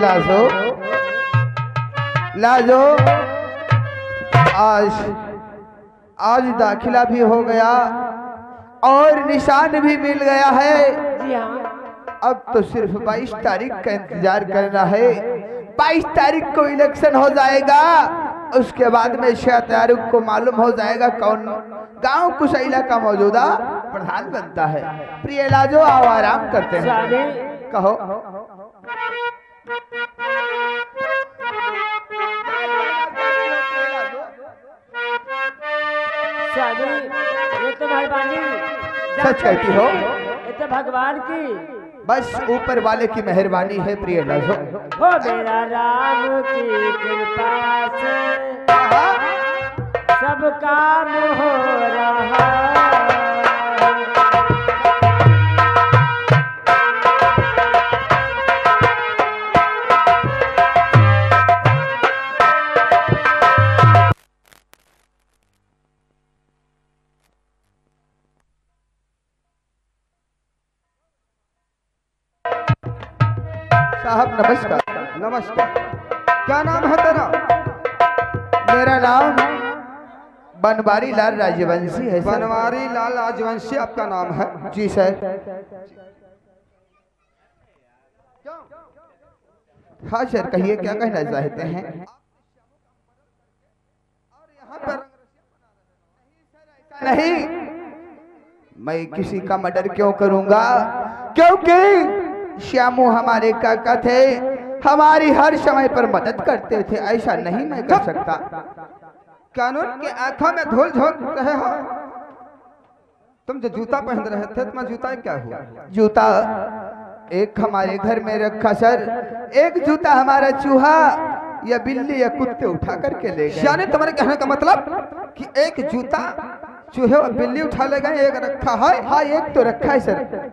लाजो लाजो आज दाखिला भी हो गया और निशान भी मिल गया है। जी हाँ। अब तो सिर्फ 22 तारीख का इंतजार करना है। 22 तारीख को इलेक्शन हो जाएगा, उसके बाद में 6 तारीख को मालूम हो जाएगा कौन गांव कुशैला का मौजूदा प्रधान बनता है। प्रिय लाजो आओ आराम करते हैं। कहो स्वामी, ये तो मेहरबानी सच कहती हो? ये तो भगवान की, बस ऊपर वाले की मेहरबानी है। प्रिय लाजो हो मेरा राम की कृपा से सब काम हो रहा। साहब नमस्कार। नमस्कार। क्या नाम है तेरा? मेरा नाम बनवारी लाल राजवंशी है। बनवारी लाल राजवंशी आपका नाम है? जी सर। हाँ सर, कहिए क्या कहना चाहते हैं? नहीं, मैं किसी का मर्डर क्यों करूंगा, क्योंकि श्यामू हमारे काका थे, हमारी हर समय पर मदद करते थे। ऐसा नहीं मैं कर सकता। कानून की आंखों में धूल झोंक रहे हो। तुम जो जूता पहन रहे थे, तुम्हारा जूता क्या हुआ? जूता एक हमारे घर में रखा सर। एक जूता हमारा चूहा या बिल्ली या कुत्ते उठा करके ले गए। यानी तुम्हारे कहने का मतलब कि एक जूता चूहे और बिल्ली उठा ले गए, एक रखा है? हाँ, एक तो रखा है सर।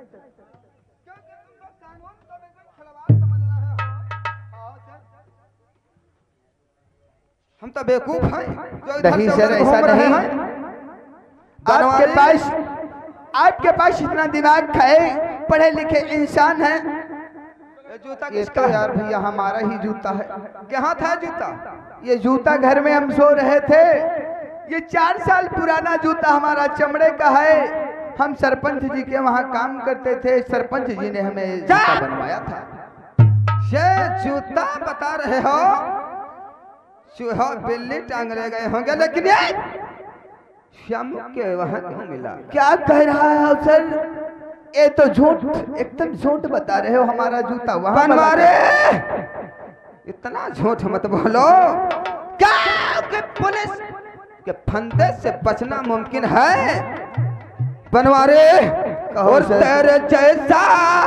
हम तो बेवकूफ हैं जो इधर नहीं से सर, उधर ऐसा घूम रहे नहीं। हैं। आपके पास इतना दिमाग है, पढ़े लिखे इंसान है। ये जूता ये किसका तो है? यार भैया हमारा ही जूता है। कहाँ था जूता? ये जूता घर में हम सो रहे थे। ये 4 साल पुराना जूता हमारा चमड़े का है। हम सरपंच जी के वहाँ काम करते थे। सरपंच जी ने हमें जूता बनवाया था। ये जूता बता रहे हो चूहा बिल्ली टांग ले गए होंगे, लेकिन ये श्यामू के वहाँ क्यों मिला? क्या कह रहा है सर? ये तो झूठ, एकदम झूठ बता रहे हो। हमारा जूता वहाँ बनवारे, इतना झूठ मत बोलो। क्या कि पुलिस के फंदे से बचना मुमकिन है? बनवारे, और तेरे जैसा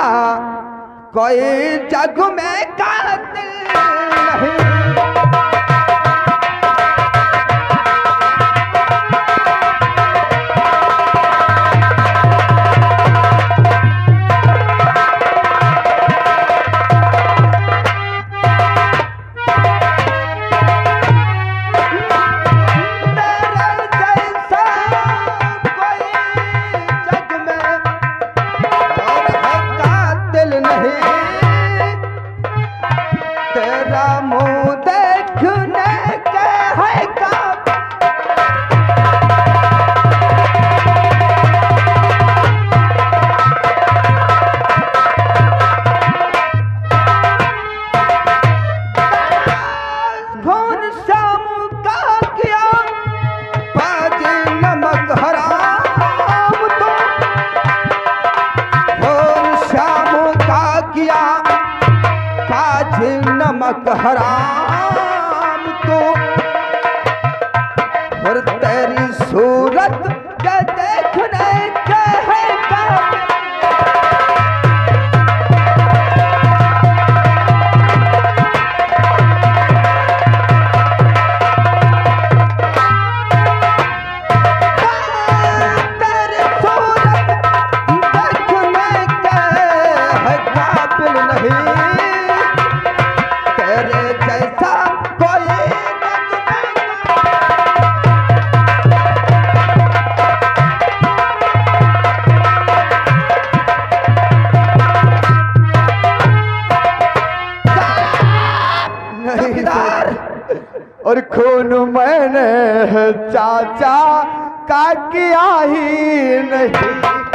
कोई जग में कातिल नहीं। नमक हराम तो और तेरी सूरत के देखने के है और खून मैंने चाचा का किया ही नहीं।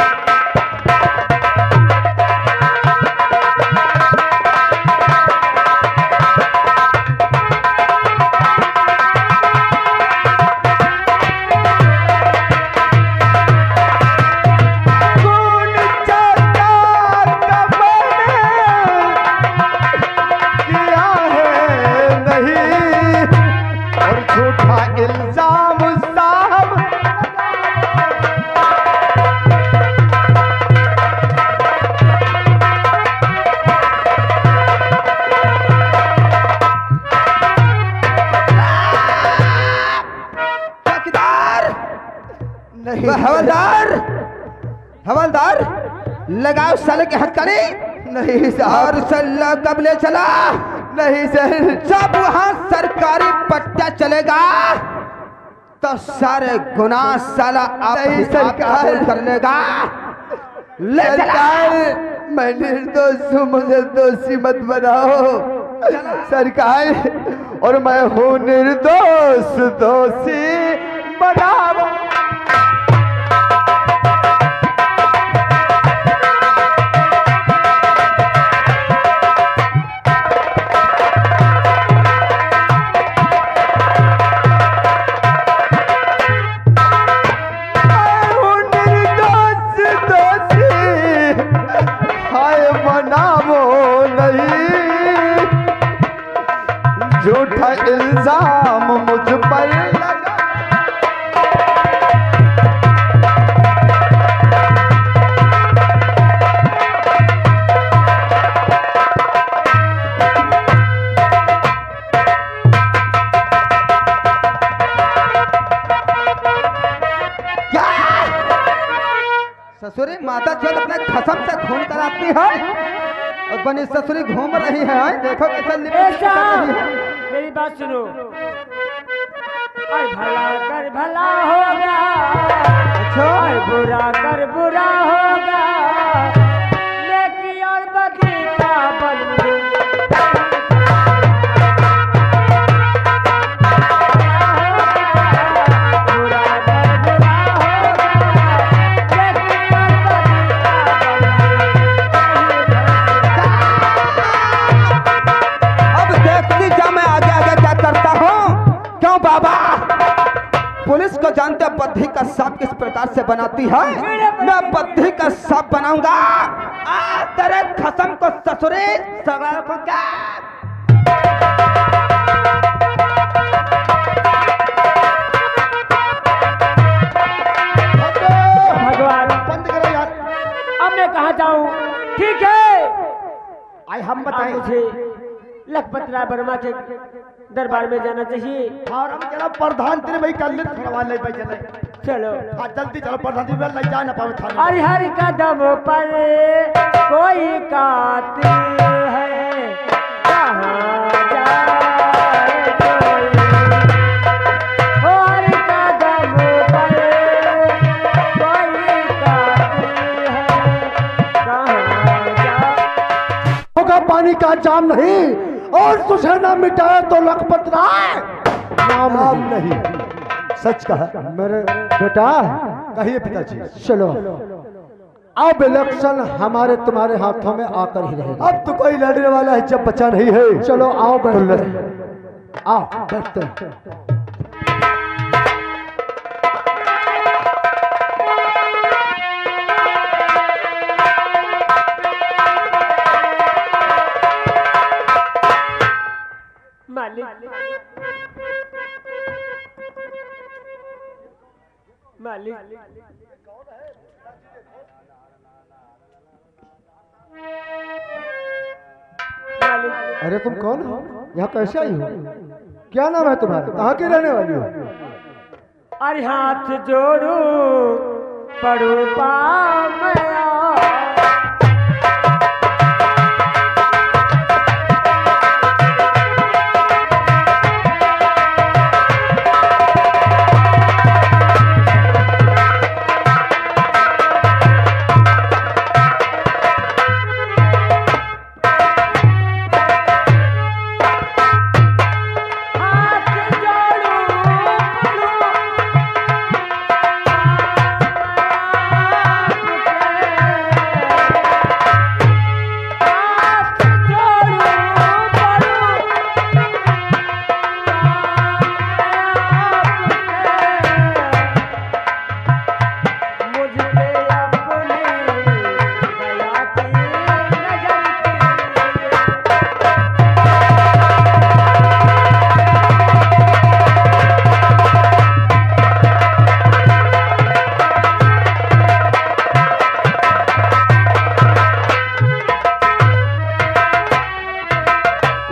हवलदार, हवलदार लगाओ साले के हथकड़ी। नहीं सर, सल्ला कब ले चला? नहीं सर, जब वहां सरकारी पट्टा चलेगा तो सारे गुनाह साला आप नहीं सरकार कर लेगा। ले सरकार मैं निर्दोष हूँ, मुझे दोषी मत बनाओ सरकार, और मैं हूँ निर्दोष, दोषी बनाओ। झूठा इल्जाम मुझ पर लगा। ससुरी माता चल अपने खसम से खून कराती है और बनी ससुरी घूम रही है। देखो कैसे मेरी बात सुनो। भला कर भला होगा, अच्छा बुरा कर बुरा होगा, लेकिन और बदी का बंधु पुलिस को जानते बद्धी का सांप किस प्रकार से बनाती है। मैं बद्धी का सांप बनाऊंगा। तेरे खसम को ससुरे सवाल को क्या भगवान बंद करो यार, अब मैं कहाँ जाऊँ? ठीक है, आई हम बताएं। मुझे लखपत राय वर्मा के दरबार में जाना चाहिए। और हम जरा प्रधान तेरे भाई कल खड़वा ले भाई चले। चलो हाँ जल्दी चलो, प्रधान जी ले जा ना पावे थाने। हर हर कदम पर कोई कातिल है, कहाँ जाए कोई। ओ हर कदम पर कोई कातिल है, कहाँ जाए। होगा पानी का जाम नहीं, और तुझे ना मिटाए तो लखपत राय नाम नहीं। सच कहा मेरे बेटा। कहिए पिताजी। चलो अब इलेक्शन हमारे तुम्हारे हाथों में आकर ही रहेगा। अब तो कोई लड़ने वाला है जब बचा नहीं है। चलो आओ बैठते हैं। आओ बैठते हैं। मालिक मालिक अरे तुम कौन हो? यहाँ कैसे आई हो? क्या नाम है तुम्हारा? कहाँ की रहने वाली हो? अरे हाथ जोड़ू पड़ू पामया। हाथ जोड़ू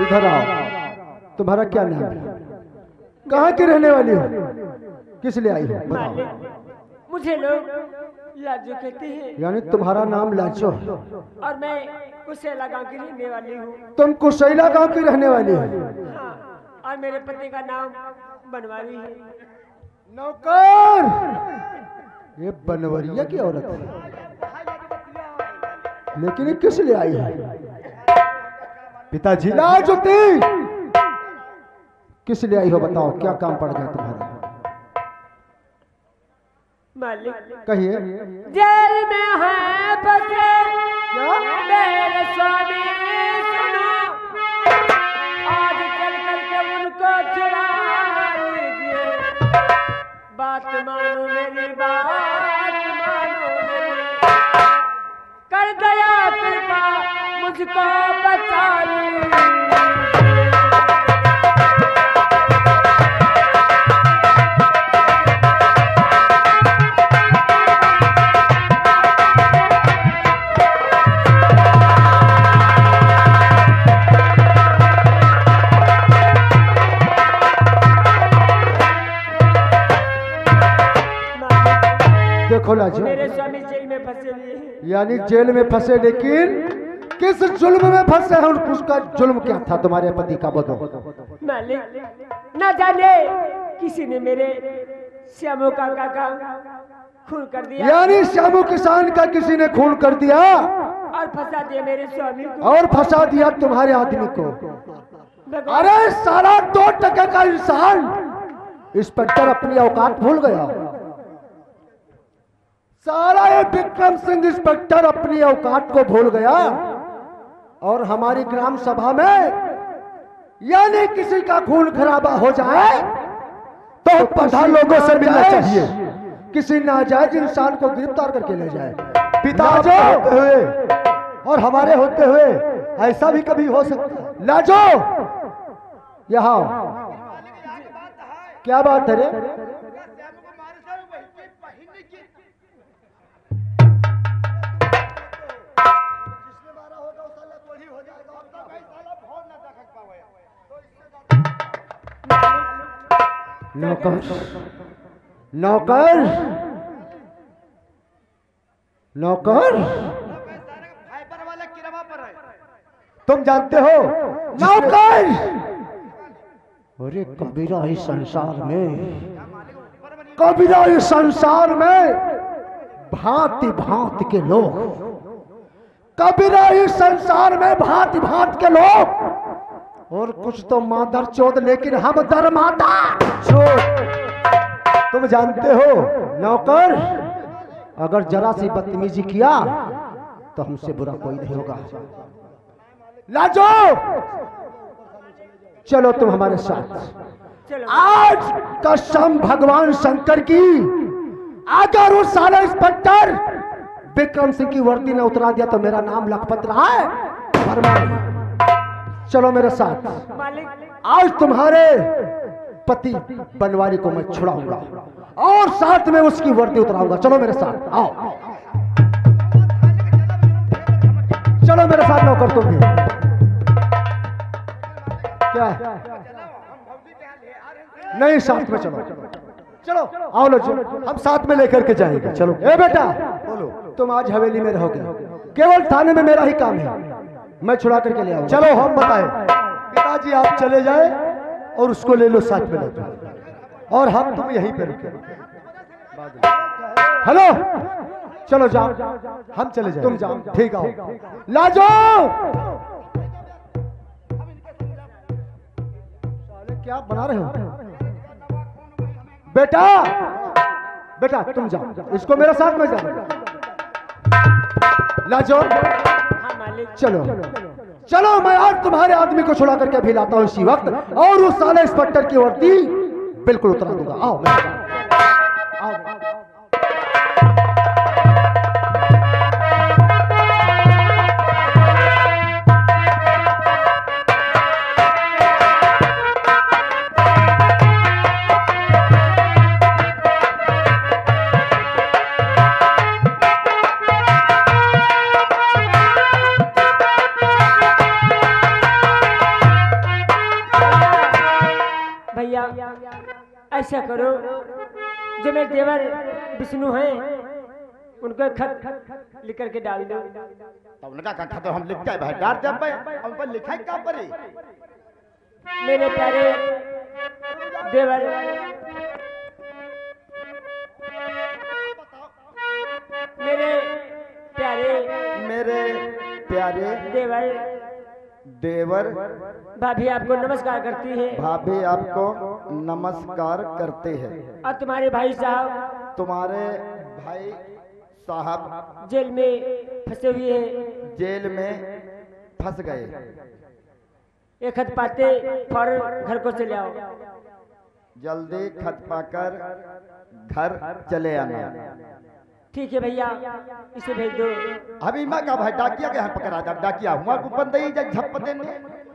इधर आओ। तुम्हारा क्या नाम है? कहाँ की रहने वाली हो? किस लिए आई हो? बताओ। मालिक मुझे लोग लाजो कहते हैं यानी तुम्हारा नाम लाजो है। और मैं कुशेला गांव की रहने वाली हूँ। तुम कुशैला गांव की रहने वाली हो? हाँ, और मेरे पति का नाम बनवारी है। नौकर, ये बनवरिया की औरत है, लेकिन ये किस लिए आई है? पिताजी लाजुती, किस लिए आई हो? बताओ, क्या काम पड़ गया तुम्हारा? मालिक कहिए। जेल में है बसे क्या? मेरे स्वामी, सुनो आज चल करके उनको छुड़ा लीजिए। बात मानो मेरी, बात मानो मेरी, कर दया कृपा मुझको बचा लीजिए। देखो लाजो, मेरे स्वामी जेल में फंसे हुए हैं। यानी जेल में फंसे, लेकिन किस जुल्म में फंसे हैं? उसका जुल्म क्या था तुम्हारे पति का? बताओ। मालिक न जाने किसी ने मेरे श्यामो काका का खून कर दिया यानी श्यामू किसान का किसी ने खून कर दिया और फंसा दिया मेरे स्वामी को। और फंसा दिया तुम्हारे आदमी को। भगवान, अरे सारा 2 टके का इंसान, इंस्पेक्टर अपनी औकात भूल गया। सारा ये विक्रम सिंह इंस्पेक्टर अपनी औकात को भूल गया और हमारी ग्राम सभा में यानी किसी का खून खराबा हो जाए तो प्रधान लोगों से मिलना चाहिए, किसी नाजायज इंसान को गिरफ्तार करके ले जाए। पिताजी होते हुए और हमारे होते हुए ऐसा भी कभी हो सकता? लाजो, यहाँ क्या बात है रे? नौकर, नौकर, नौकर, तुम जानते हो नौकर? अरे कबीरा इस संसार में, कबीरा इस संसार में भांति भांति के लोग, कबीरा इस संसार में भांति भांति के लोग, और कुछ तो मादर चोद, लेकिन हम दरमाता चोद। तुम जानते हो नौकर, अगर जरा सी बदतमीजी किया तो हमसे बुरा कोई नहीं होगा। लाजो, चलो तुम हमारे साथ। चलो। आज कसम भगवान शंकर की, अगर उस साले इंस्पेक्टर विक्रम सिंह की वर्दी ने उतरा दिया तो मेरा नाम लखपत रहा है, फरमाइए। चलो मेरे साथ। मालिक आज तुम्हारे पति बनवारी को मैं छुड़ाऊंगा और साथ में उसकी वर्दी उतराऊंगा। चलो मेरे साथ, आओ। चलो मेरे साथ नौकर, तुम भी। क्या है? नहीं, साथ में चलो। चलो आओ लो, हम साथ में लेकर के जाएंगे। चलो। ए बेटा, बोलो। तुम आज हवेली में रहोगे, केवल थाने में मेरा ही काम है, मैं छुड़ा करके ले आऊंगा। चलो हम बताएं। पिताजी आप चले जाए और उसको ले लो साथ में, ले और हम तुम यहीं पे रुके। हेलो, चलो जाओ, हम चले जाए, तुम जाओ। ठीक आओ। लाजो, क्या बना रहे हो? बेटा, बेटा तुम जाओ, इसको मेरे साथ में जाओ। लाजो, हाँ मालिक। चलो चलो, मैं आज तुम्हारे आदमी को छुड़ा करके भी लाता हूँ इसी वक्त, और उस साले इंस्पेक्टर की वर्दी बिल्कुल उतरा दूंगा। आओ मेरे साथ, आओ। ऐसा करो, जो मेरे देवर विष्णु हैं उनको खत लिख करके डाल दो। तो उनका खत तो हम लिखते हैं भाई, डाल जब हम पर लिखा है क्या परी। मेरे प्यारे देवर, मेरे प्यारे देवर, भाभी आपको नमस्कार करती है। भाभी आपको नमस्कार करते हैं। और तुम्हारे भाई साहब जेल में फंसे हुए हैं, जेल में फंस गए। एक खत पाते फौरन घर को चले आओ। जल्दी खत पाकर घर चले आना। ठीक है भैया, इसे भेज दो। अभी मैं का भाई डाकिया के हाथ पकड़ा जा, डाकिया हुआ को बंदई जब झप देने।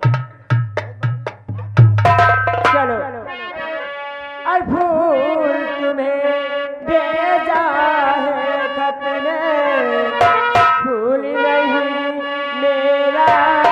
चलो, और फूल तुम्हें भेजा है खत में, फूल नहीं मेरा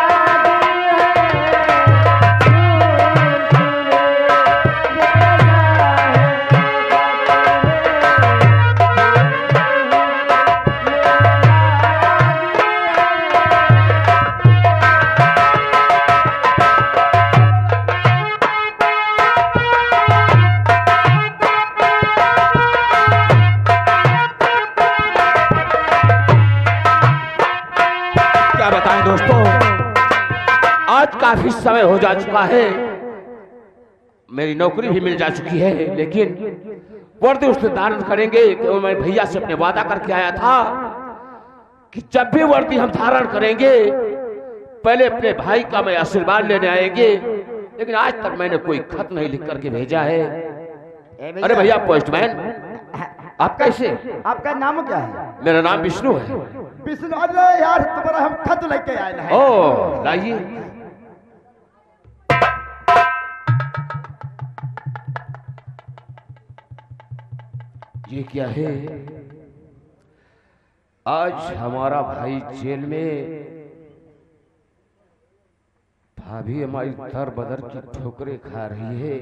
काफी समय हो जा चुका है, मेरी नौकरी भी मिल जा चुकी है, लेकिन वर्दी उसने धारण करेंगे कि मैं भैया से अपने वादा करके आया था कि जब भी वर्दी हम धारण करेंगे पहले अपने भाई का मैं आशीर्वाद लेने आएंगे, लेकिन आज तक मैंने कोई खत नहीं लिख करके भेजा है। अरे भैया पोस्टमैन, आप कैसे? आपका नाम क्या है? मेरा नाम विष्णु है। विष्णु, अरे यार तुम्हारा हम खत लेके आए हैं। ओ लाइए। ये क्या है? आज हमारा भाई जेल में, भाभी हमारी दर बदर की ठोकरें खा रही है।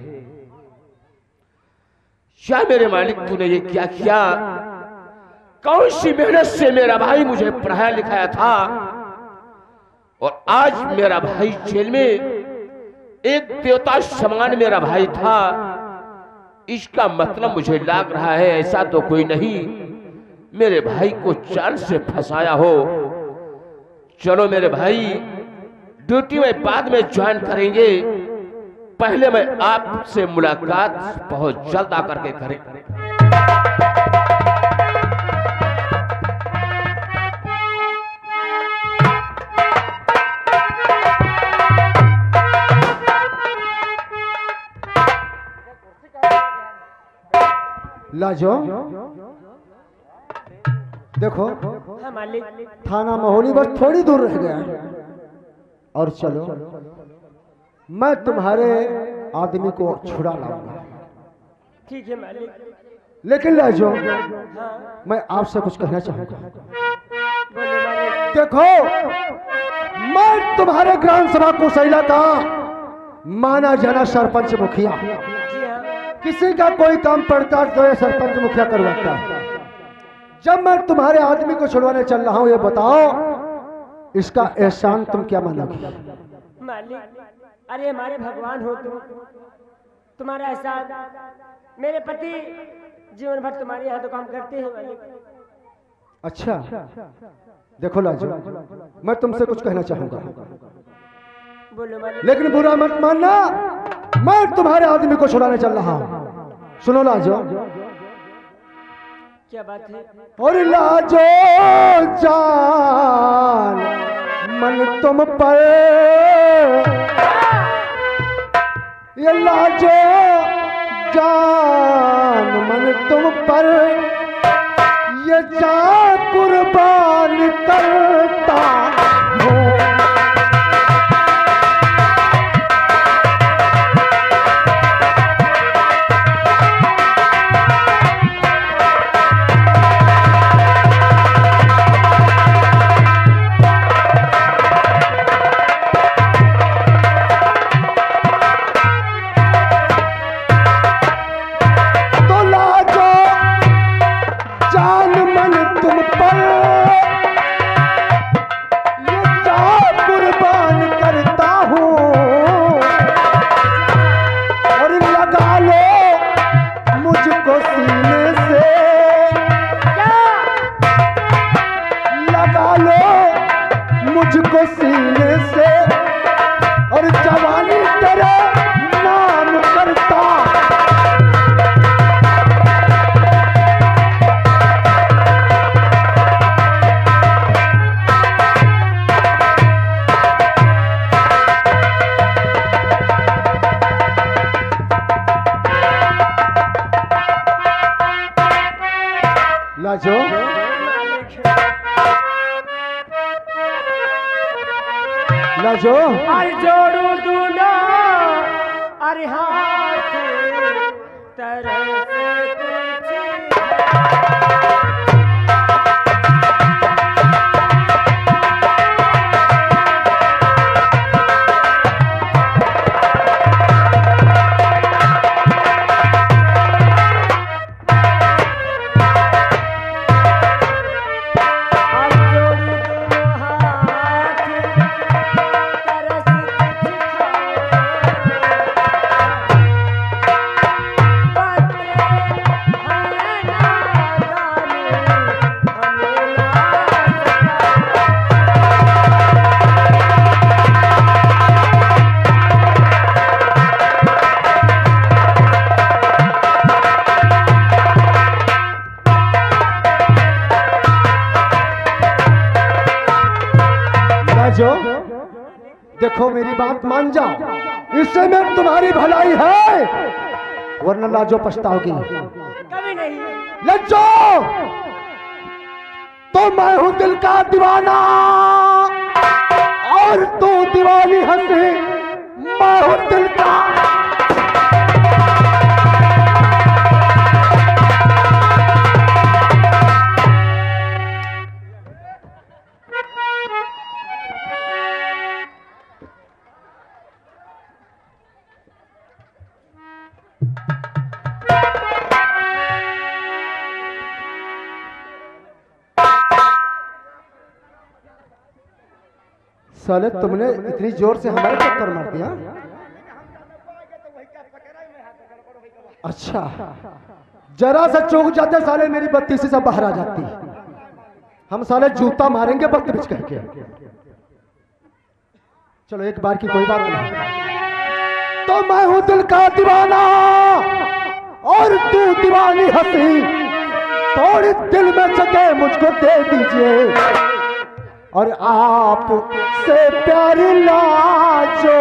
क्या मेरे मालिक तूने ये क्या किया? कौन सी मेहनत से मेरा भाई मुझे पढ़ाया लिखाया था और आज मेरा भाई जेल में, एक देवता समान मेरा भाई था। इसका मतलब मुझे लग रहा है ऐसा तो कोई नहीं मेरे भाई को चाल से फंसाया हो। चलो मेरे भाई, ड्यूटी में बाद में ज्वाइन करेंगे, पहले मैं आपसे मुलाकात बहुत जल्द आकर के करें। लाजो, देखो हाँ मालिक। थाना महोली बस थोड़ी दूर रह गया है, और चलो मैं तुम्हारे आदमी को छुड़ा लाऊंगा। ठीक है मालिक। लेकिन लाजो, हाँ मैं आपसे कुछ कहना चाहूंगा। बोलो मालिक। देखो, मैं तुम्हारे ग्राम सभा कोसैला का माना जाना सरपंच मुखिया। जी हाँ। किसी का कोई काम पड़ता तो ये सरपंच मुखिया करवाता है। जब मैं तुम्हारे आदमी को छुड़वाने चल रहा हूं, ये बताओ इसका एहसान तुम क्या मानोगे? मालिक, अरे हमारे भगवान हो तुम, तुम्हारा एहसान। मेरे पति जीवन भर तुम्हारे यहाँ तो काम करते हैं मालिक। अच्छा, देखो लाजो, मैं तुमसे कुछ कहना चाहूंगा, बोलो मालिक। लेकिन बुरा मत मानना, मैं तुम्हारे आदमी को छुड़ाने चल रहा हूं। सुनो लाजो, क्या बात है? और लाजो जान मन तुम पर, ये लाजो जान मन तुम पर, ये जान कुर्बान करता हूँ। नाजो और जोड़ू दूना अरे हाथ तरस देखो मेरी बात मान जाओ, इससे में तुम्हारी भलाई है, वरना लाजो पछताओगी। कभी नहीं। लज्जो तो मैं हूं दिल का दीवाना और तू दीवानी हंसी, मैं हूं दिल का। साले तुमने इतनी जोर से हमारे चक्कर मार दिया। अच्छा, जरा सा चौक जाते साले मेरी बत्ती से बाहर आ जाती। हम साले जूता मारेंगे वक्त बिच करके। चलो एक बार की कोई बात नहीं। तो मैं हूं दिल का दीवाना और तू दीवानी हंसी, थोड़ी दिल में जगह मुझको दे दीजिए और आप से प्यार लाजो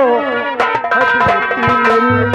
मेरी।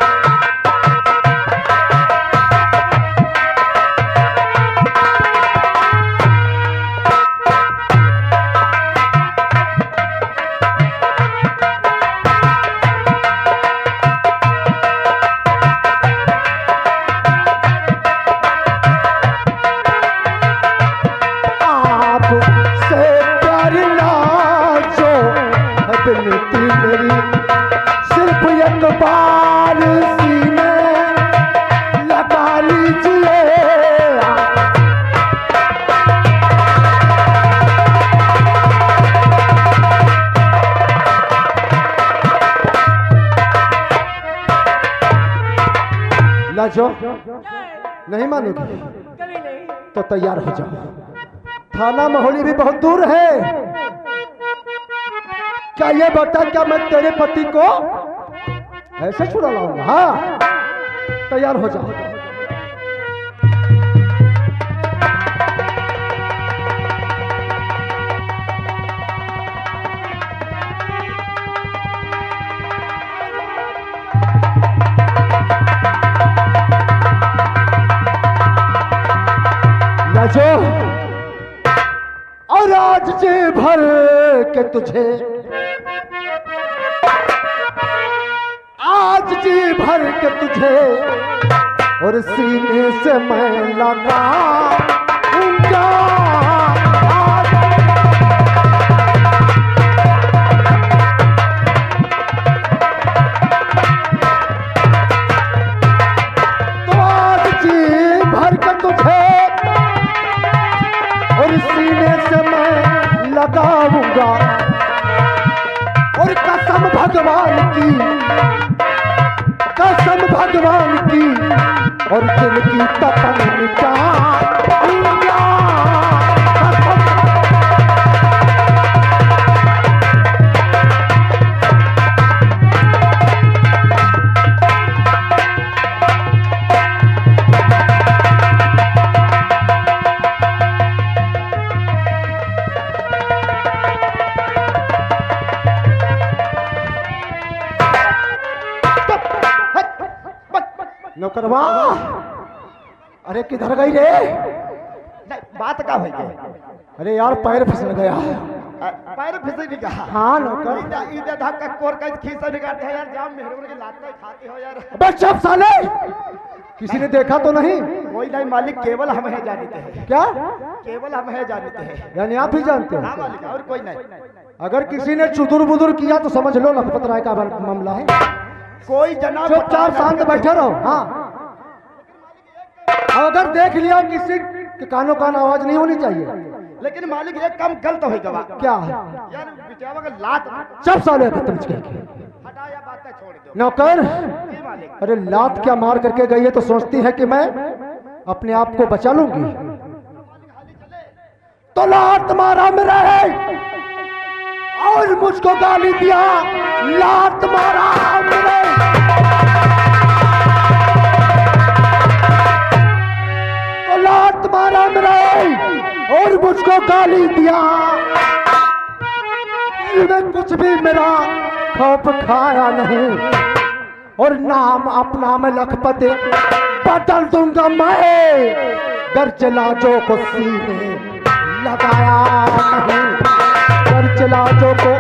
सिर्फ एक बार सीने लगा लीजिए। लाजो नहीं मानोगी? कभी नहीं। तो तैयार हो जाओ, थाना महोली भी बहुत दूर है। क्या ये बता, क्या मैं तेरे पति को ऐसे छुड़ा लाऊंगा? हाँ, तैयार हो जाओ। नाचो और आज जी भर के तुझे, आज जी भर के तुझे और सीने से मैं लगाऊंगा। तो आज जी भर के तुझे और सीने से मैं लगाऊंगा और कसम भगवान की, कसम भगवान की और दिल की तपन मिटाऊंगा। नौकरवा, अरे किधर गई रे? बात का भाई? अरे यार पैर फिसल गया। पैर फिसे नहीं कहा। हाँ नौकर। इधर धक्का कोर का खींचा निकालते हैं यार, जाम मेहरून के लात खाते हो यार। अबे चुप साले, किसी ने देखा तो नहीं? कोई नहीं मालिक, केवल हम है जानते हैं। क्या? केवल हम है जानते हैं। यानी आप ही जानते हाँ हैं? मालिक, और कोई नहीं। अगर किसी ने चुदुर बुदुर किया तो समझ लो लखपत राय का मामला है। कोई जनाब चुपचाप शांत बैठे रहो। हाँ, अगर देख लिया किसी के कानों कान आवाज नहीं होनी चाहिए। लेकिन मालिक एक काम गलत हो गया। क्या? यार बिचावा का लात सब साले खत्म के हटाया, बातें छोड़ दो। नौकर, जी मालिक। अरे लात क्या मार करके गई है तो सोचती है कि मैं अपने आप को बचा लूंगी? तो लात मारा मेरा है और मुझको गाली दिया, लात मारा मेरे। तो लात मारा मेरा और मुझको गाली दिया, मैं कुछ भी मेरा खौफ खाया नहीं और नाम अपना मैं लखपति बदल दूंगा मैं, गर्ज लाजों को सीने लगाया नहीं, गर्ज लाजों को।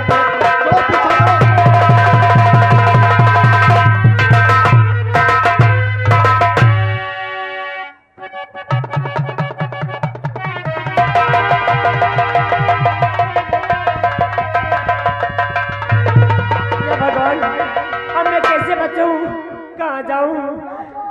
भगवान, अब मैं कैसे बचूं, कहाँ जाऊं?